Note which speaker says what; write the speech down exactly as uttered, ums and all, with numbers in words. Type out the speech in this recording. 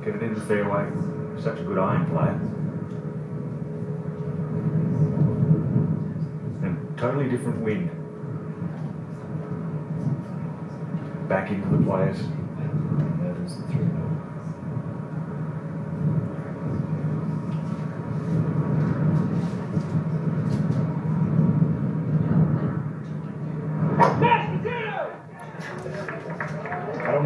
Speaker 1: get it in the fairway. Such a good iron player. And totally different wind. Back into the players.